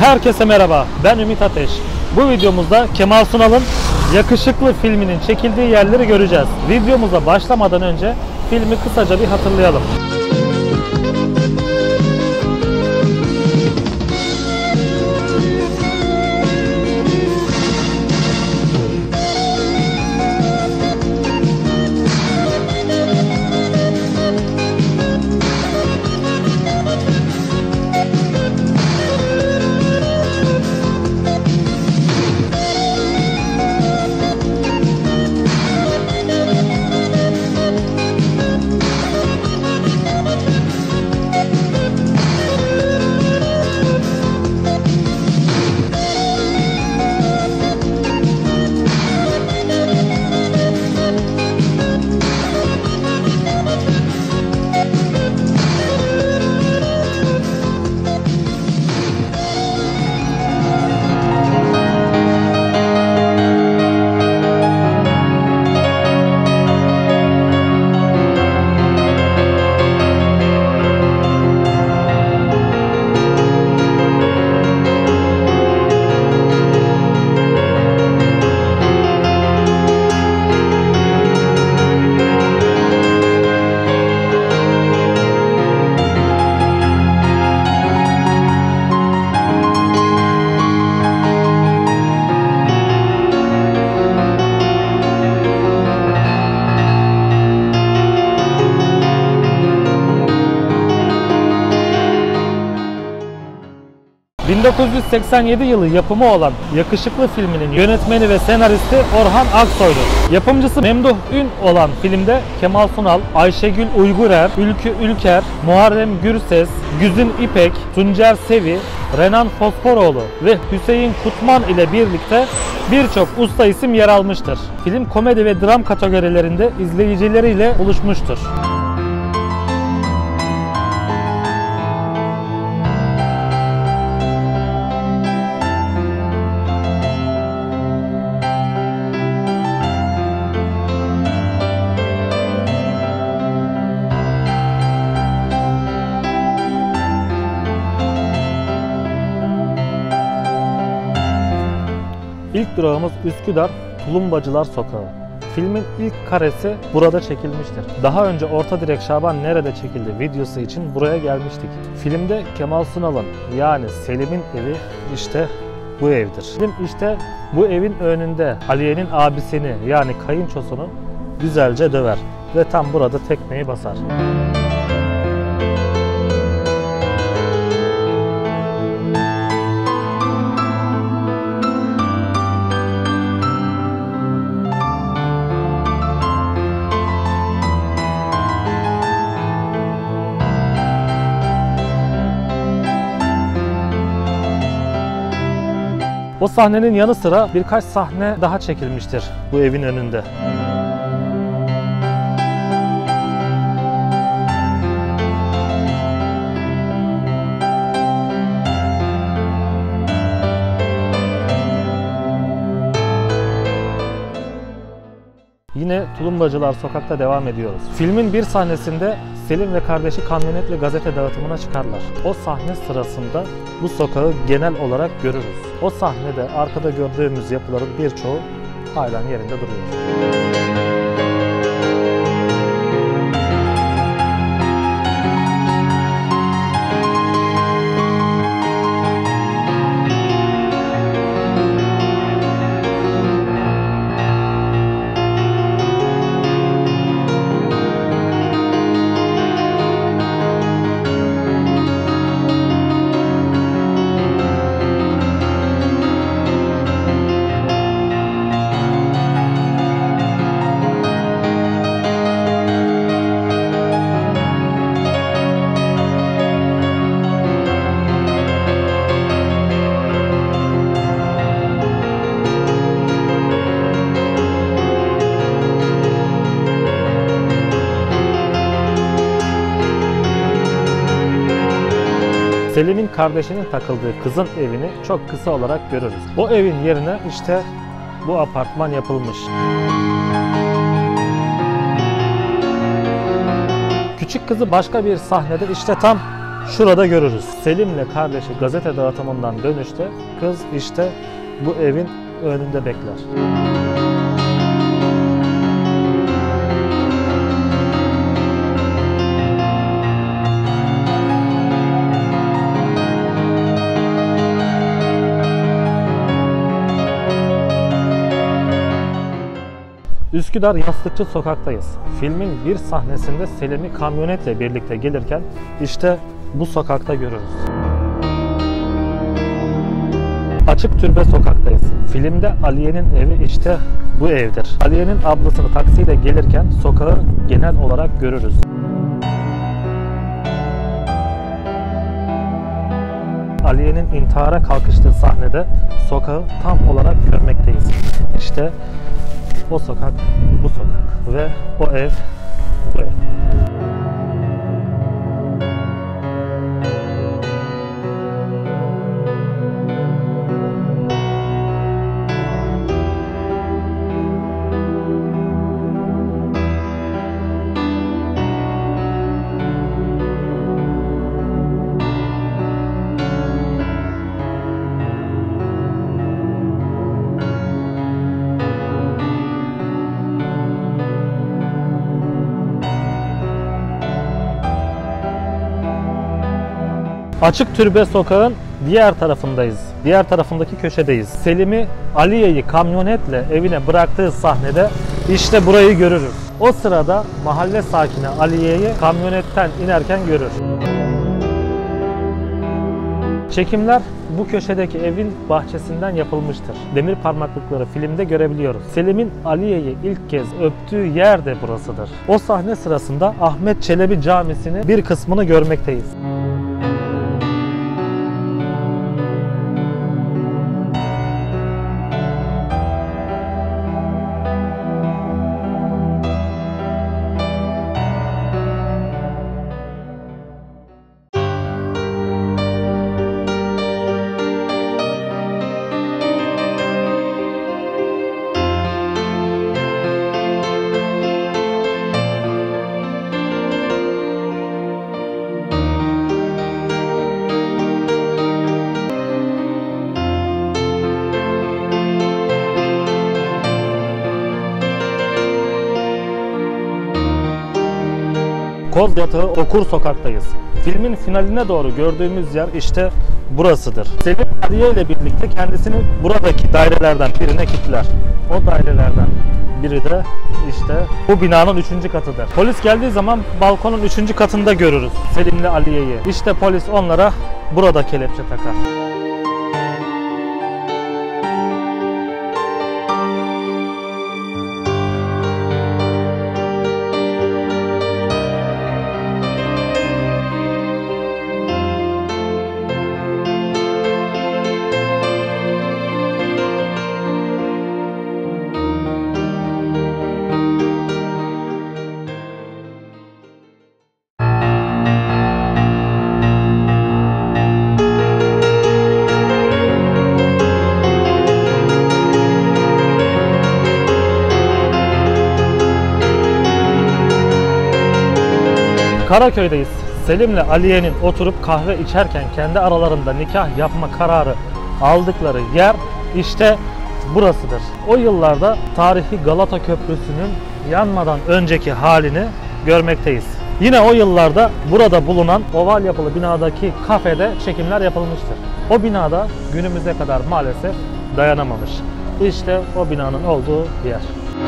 Herkese merhaba, ben Ümit Ateş. Bu videomuzda Kemal Sunal'ın Yakışıklı filminin çekildiği yerleri göreceğiz. Videomuza başlamadan önce filmi kısaca bir hatırlayalım. 1987 yılı yapımı olan Yakışıklı filminin yönetmeni ve senaristi Orhan Aksoy'dur. Yapımcısı Memduh Ün olan filmde Kemal Sunal, Ayşegül Uygurer, Ülkü Ülker, Muharrem Gürses, Güzin İpek, Tuncer Sevi, Renan Fosforoğlu ve Hüseyin Kutman ile birlikte birçok usta isim yer almıştır. Film komedi ve dram kategorilerinde izleyicileriyle buluşmuştur. İlk durağımız Üsküdar Tulumbacılar Sokağı. Filmin ilk karesi burada çekilmiştir. Daha önce Orta Direk Şaban Nerede çekildi videosu için buraya gelmiştik. Filmde Kemal Sunal'ın yani Selim'in evi işte bu evdir. Selim işte bu evin önünde Aliye'nin abisini yani kayınçosunu güzelce döver ve tam burada tekmeyi basar. O sahnenin yanı sıra birkaç sahne daha çekilmiştir bu evin önünde. Yine Tulumbacılar Sokak'ta devam ediyoruz. Filmin bir sahnesinde Selim ve kardeşi kamyonetle gazete dağıtımına çıkarlar. O sahne sırasında bu sokağı genel olarak görürüz. O sahnede arkada gördüğümüz yapıların birçoğu halen yerinde duruyor. Selim'in kardeşinin takıldığı kızın evini çok kısa olarak görürüz. O evin yerine işte bu apartman yapılmış. Küçük kızı başka bir sahnede işte tam şurada görürüz. Selim'le kardeşi gazete dağıtımından dönüşte kız işte bu evin önünde bekler. Üsküdar Yastıkçı Sokak'tayız. Filmin bir sahnesinde Selim'i kamyonetle birlikte gelirken işte bu sokakta görürüz. Açık Türbe Sokak'tayız. Filmde Aliye'nin evi işte bu evdir. Aliye'nin ablasını taksiyle gelirken sokağı genel olarak görürüz. Aliye'nin intihara kalkıştığı sahnede sokağı tam olarak görmekteyiz. İşte o sokak, bu sokak ve o ev, bu ev. Açık Türbe Sokağı'nın diğer tarafındayız. Diğer tarafındaki köşedeyiz. Selim'i Aliye'yi kamyonetle evine bıraktığı sahnede işte burayı görürüz. O sırada mahalle sakini Aliye'yi kamyonetten inerken görür. Çekimler bu köşedeki evin bahçesinden yapılmıştır. Demir parmaklıkları filmde görebiliyoruz. Selim'in Aliye'yi ilk kez öptüğü yer de burasıdır. O sahne sırasında Ahmet Çelebi Camisi'nin bir kısmını görmekteyiz. Kozyatağı Okur Sokak'tayız. Filmin finaline doğru gördüğümüz yer işte burasıdır. Selim Aliye ile birlikte kendisini buradaki dairelerden birine kilitler. O dairelerden biri de işte bu binanın 3. katıdır. Polis geldiği zaman balkonun 3. katında görürüz Selim'le Aliye'yi. İşte polis onlara burada kelepçe takar. Karaköy'deyiz. Selim'le Aliye'nin oturup kahve içerken kendi aralarında nikah yapma kararı aldıkları yer işte burasıdır. O yıllarda tarihi Galata Köprüsü'nün yanmadan önceki halini görmekteyiz. Yine o yıllarda burada bulunan oval yapılı binadaki kafede çekimler yapılmıştır. O binada günümüze kadar maalesef dayanamamış. İşte o binanın olduğu yer.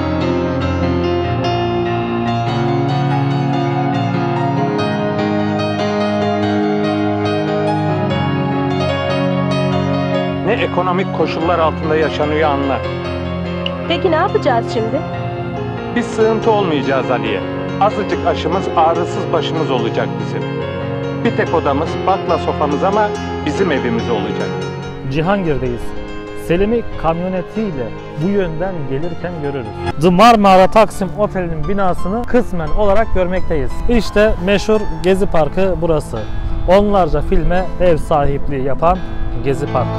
Ne ekonomik koşullar altında yaşanıyor anla. Peki ne yapacağız şimdi? Biz sığıntı olmayacağız Aliye. Azıcık aşımız, ağrısız başımız olacak bizim. Bir tek odamız, bakla sofamız ama bizim evimiz olacak. Cihangir'deyiz. Selim'i kamyonetiyle bu yönden gelirken görürüz. The Marmara Taksim Oteli'nin binasını kısmen olarak görmekteyiz. İşte meşhur Gezi Parkı burası. Onlarca filme ev sahipliği yapan Gezi Parkı.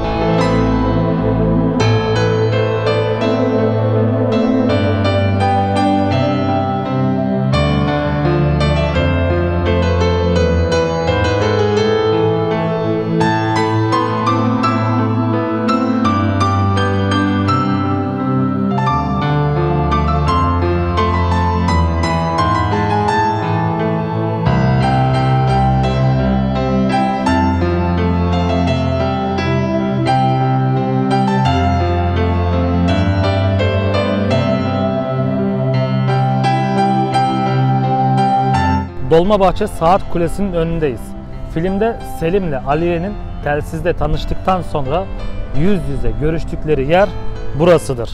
Dolmabahçe Saat Kulesi'nin önündeyiz. Filmde Selim'le Aliye'nin telsizde tanıştıktan sonra yüz yüze görüştükleri yer burasıdır.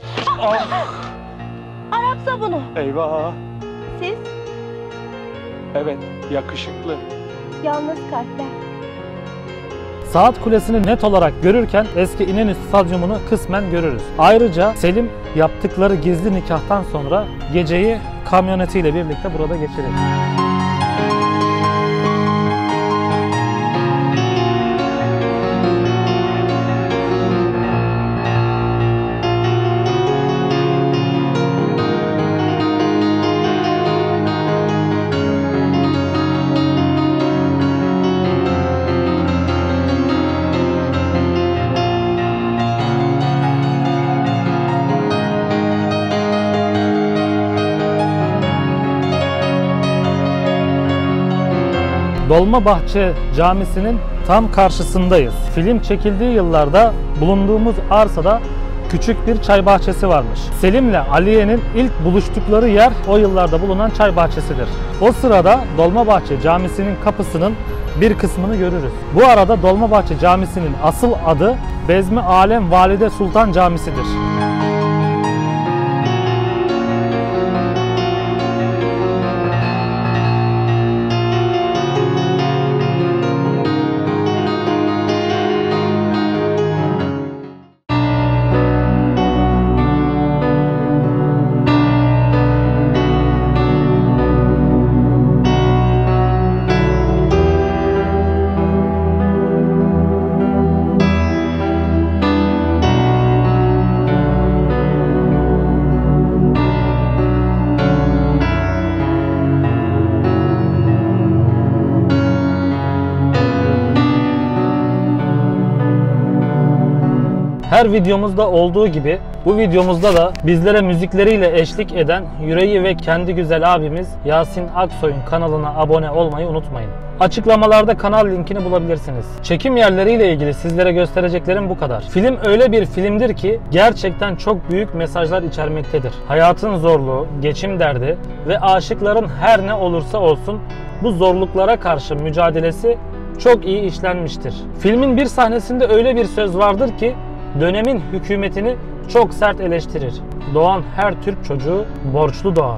Arap sabunu. Eyvah. Siz Evet, yakışıklı. yalnız kalpler. Saat Kulesi'ni net olarak görürken eski İnönü Stadyumunu kısmen görürüz. Ayrıca Selim yaptıkları gizli nikahtan sonra geceyi kamyonetiyle birlikte burada geçirir. Dolmabahçe Camisi'nin tam karşısındayız. Film çekildiği yıllarda bulunduğumuz arsada küçük bir çay bahçesi varmış. Selim'le Aliye'nin ilk buluştukları yer o yıllarda bulunan çay bahçesidir. O sırada Dolmabahçe Camisi'nin kapısının bir kısmını görürüz. Bu arada Dolmabahçe Camisi'nin asıl adı Bezmi Alem Valide Sultan Camisi'dir. Her videomuzda olduğu gibi bu videomuzda da bizlere müzikleriyle eşlik eden yüreği ve kendi güzel abimiz Yasin Aksoy'un kanalına abone olmayı unutmayın. Açıklamalarda kanal linkini bulabilirsiniz. Çekim yerleriyle ilgili sizlere göstereceklerim bu kadar. Film öyle bir filmdir ki gerçekten çok büyük mesajlar içermektedir. Hayatın zorluğu, geçim derdi ve aşıkların her ne olursa olsun bu zorluklara karşı mücadelesi çok iyi işlenmiştir. Filmin bir sahnesinde öyle bir söz vardır ki dönemin hükümetini çok sert eleştirir. Doğan her Türk çocuğu borçlu doğar.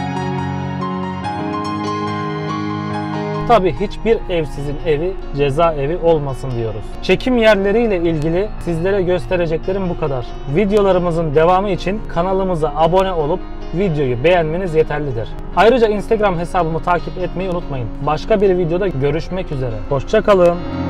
Tabii hiçbir evsizin evi cezaevi olmasın diyoruz. Çekim yerleriyle ilgili sizlere göstereceklerim bu kadar. Videolarımızın devamı için kanalımıza abone olup videoyu beğenmeniz yeterlidir. Ayrıca Instagram hesabımı takip etmeyi unutmayın. Başka bir videoda görüşmek üzere. Hoşça kalın.